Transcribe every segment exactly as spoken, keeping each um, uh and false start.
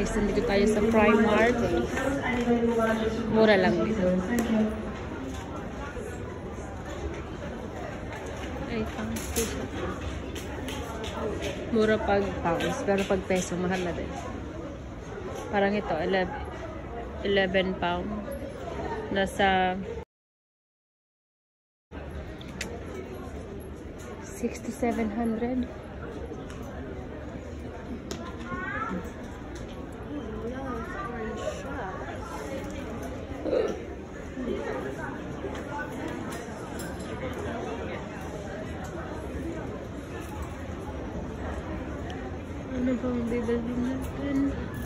Guys, nandito tayo sa Primark. Mura lang dito. Ay, pounds dito. Mura pag pounds, pero pag peso, mahal na din. Parang ito, eleven pounds. Nasa six to seven hundred. Ano bang bibilhin natin?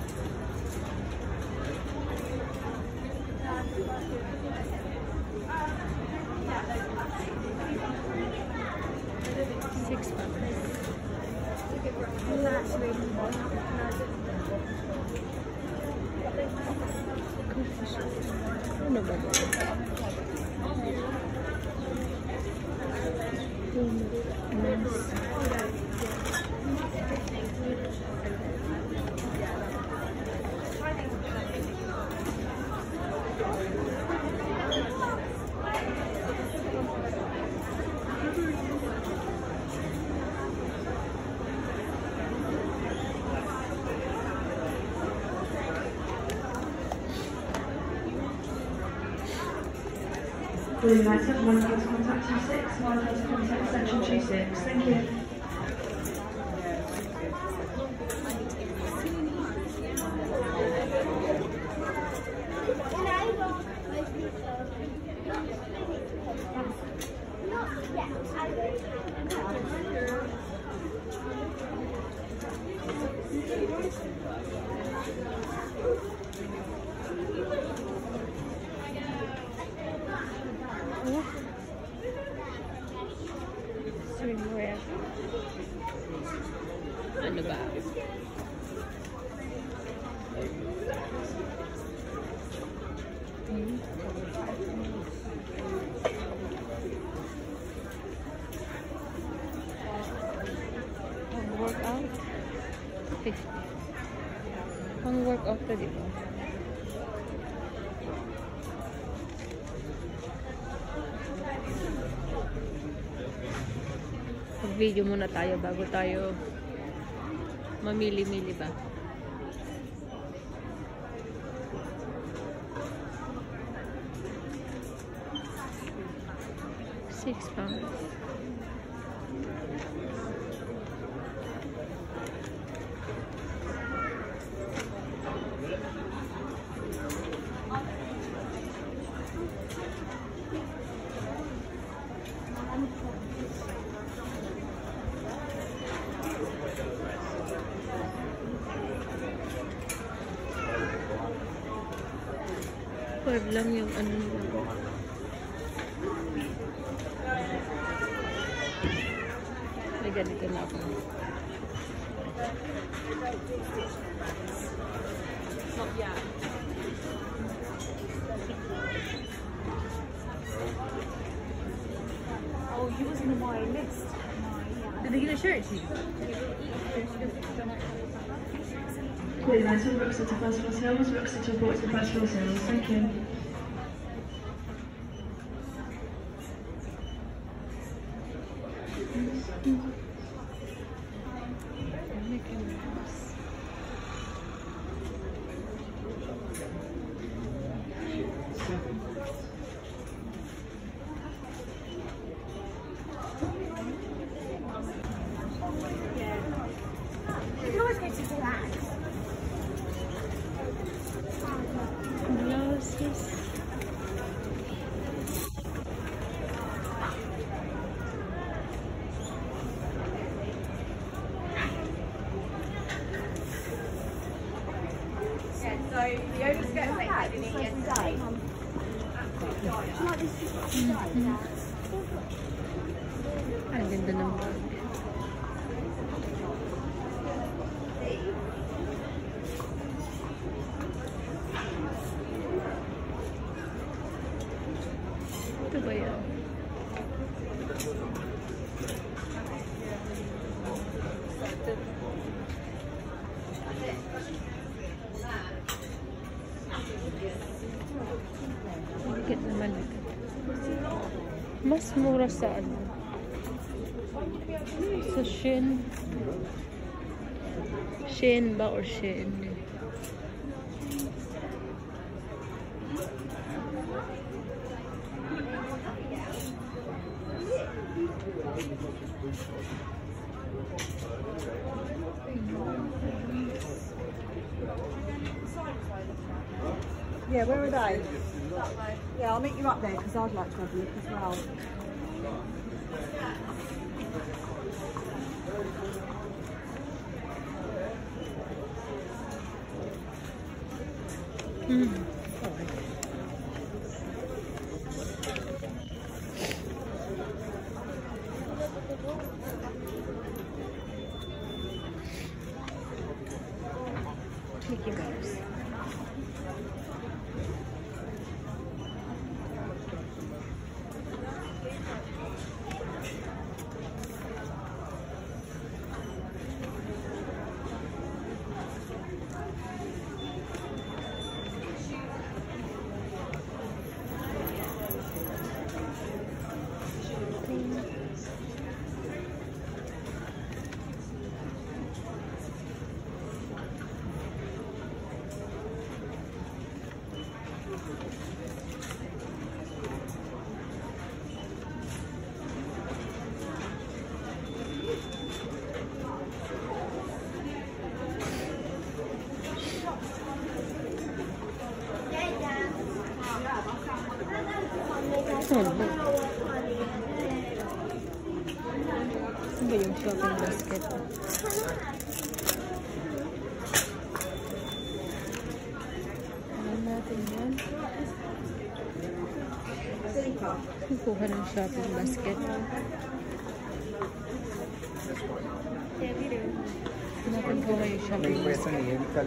Six pounds. Ano ba ba? Blue United, one house contact two six, one house contact section two six. Thank you. Swimwear. Ano ba? Hmm. Pang workout? fifty. Pang workout pa dito. Mag-video muna tayo bago tayo mamili-mili ba. Six pounds. Five lang yung ano nila. May ganito na ako. Oh, you was in my list. Did they get a shirt to you? Blue United, Roxeter First Floor Sales, Roxeter brought to First Floor Sales. Thank you. You can always go to relax. Glasses. So the owners get affected in it yesterday. Ang ganda ng bag. Ito ba yan? Mas mura sa ano? Sa Shein. Shein ba or Shein? Yeah, where are they? Yeah, I'll meet you up there because I'd like to have a look as well. Hmm. Mickey Mouse. Ano ba yung shopping basket? Ano natin yan? Kukuha ng shopping basket. Natin ko yung shopping basket.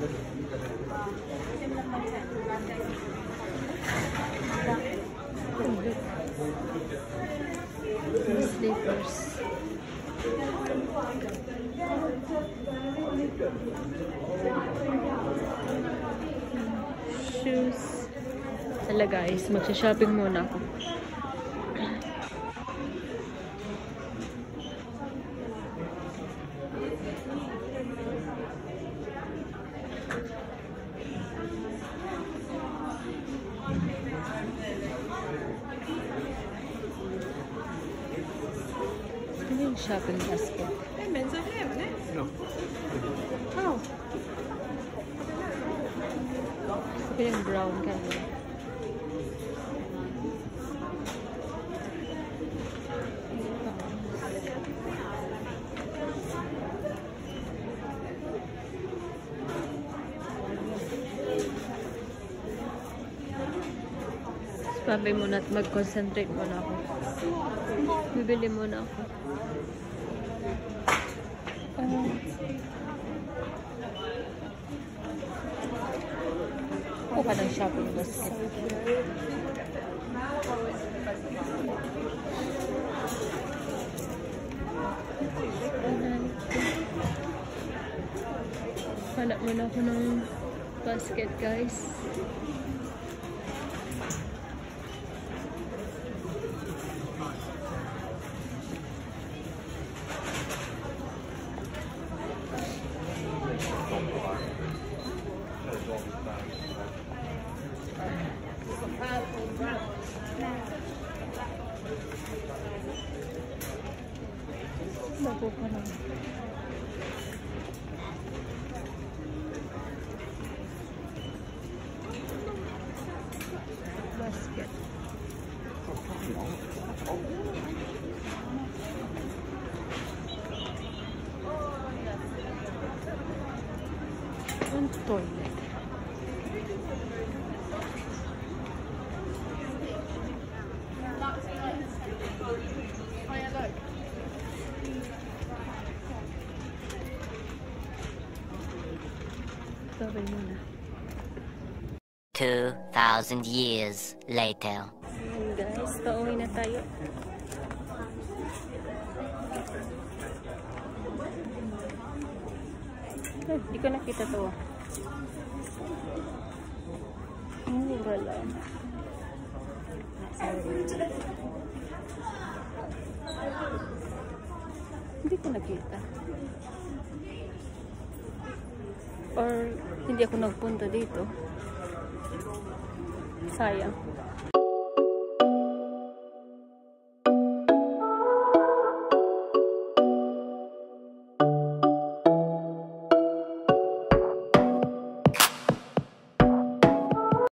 Slippers. Shoes. Hala guys, magsha-shopping muna ako. Shopping basket. Hey, men's over here, isn't it? No. Oh. Sabi yung brown color. Sabi muna at mag-concentrate muna ako. Bibili muna ako. Uh, Kuha ng shopping basket. Hanap muna ako ng basket, guys. Bago pa lang. Basket. Ang toilet. Two thousand years later. Ayan guys, pauwi na tayo. Eh, di ko nakita to ah. Mura lang. ko nakita. Or hindi ako nagpunta dito. Sayang.